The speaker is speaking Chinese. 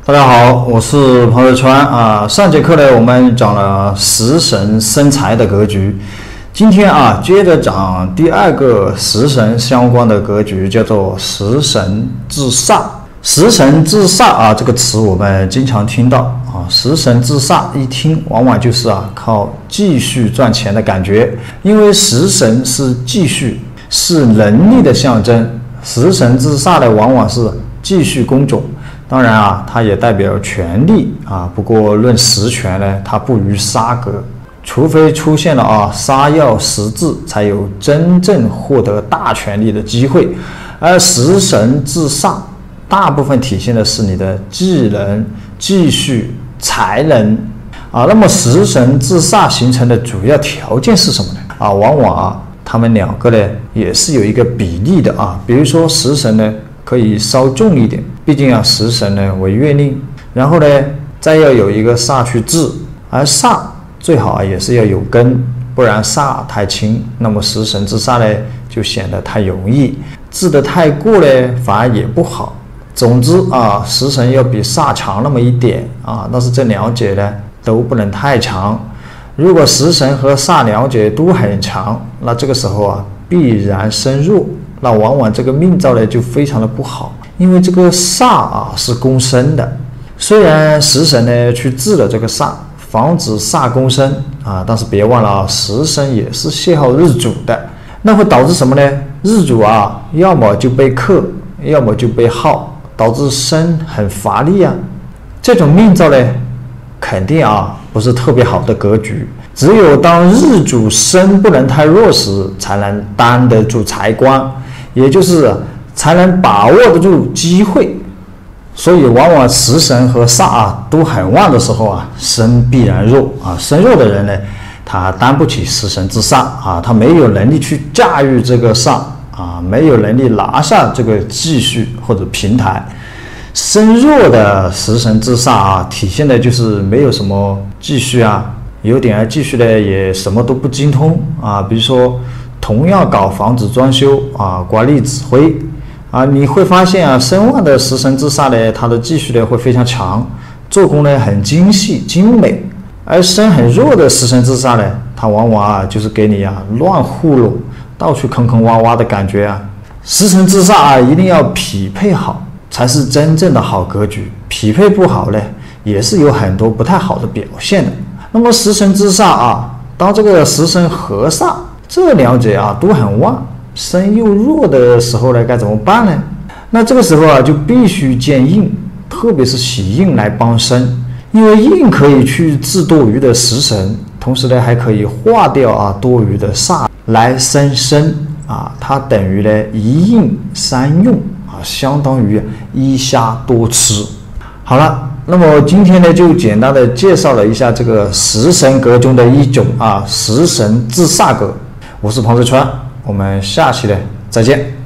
大家好，我是彭瑞川啊。上节课呢，我们讲了食神生财的格局。今天啊，接着讲第二个食神相关的格局，叫做食神制煞。食神制煞啊，这个词我们经常听到啊。食神制煞一听，往往就是靠继续赚钱的感觉，因为食神是继续，是能力的象征。食神制煞呢，往往是继续工种。当然它也代表权力不过论实权呢，它不于杀格，除非出现了杀要实质，才有真正获得大权力的机会。而食神制煞大部分体现的是你的技能、技术、才能那么食神制煞形成的主要条件是什么呢？往往他们两个呢也是有一个比例的比如说食神呢可以稍重一点，毕竟食神呢为月令，然后呢再要有一个煞去制，而煞最好也是要有根，不然煞太轻，那么食神制煞呢就显得太容易，制得太过呢反而也不好。总之食神要比煞强那么一点但是这两者呢都不能太强。如果食神和煞两者都很强，那这个时候必然生弱，那往往这个命造呢就非常的不好，因为这个煞是攻生的。虽然食神呢去制了这个煞，防止煞攻生但是别忘了食神也是泄耗日主的，那会导致什么呢？日主要么就被克，要么就被耗，导致生很乏力这种命造呢肯定不是特别好的格局。只有当日主生不能太弱时，才能担得住财官，也就是才能把握得住机会。所以往往食神和煞都很旺的时候生必然弱生弱的人呢，他担不起食神制煞他没有能力去驾驭这个煞没有能力拿下这个继续或者平台。生弱的食神制煞体现的就是没有什么继续有点继续的也什么都不精通比如说同样搞房子装修管理指挥你会发现生旺的食神制煞呢，它的继续呢会非常强，做工呢很精细精美。而生很弱的食神制煞呢，它往往就是给你乱糊弄，到处坑坑洼洼的感觉食神制煞一定要匹配好，才是真正的好格局。匹配不好呢，也是有很多不太好的表现的。那么食神制煞当这个食神合煞，这两者都很旺，生又弱的时候呢，该怎么办呢？那这个时候就必须见印，特别是喜印来帮生，因为印可以去制多余的食神，同时呢还可以化掉多余的煞来生它等于呢一印三用相当于一虾多吃。好了，那么今天呢就简单的介绍了一下这个食神格中的一种食神制煞格。我是彭志川，我们下期呢再见。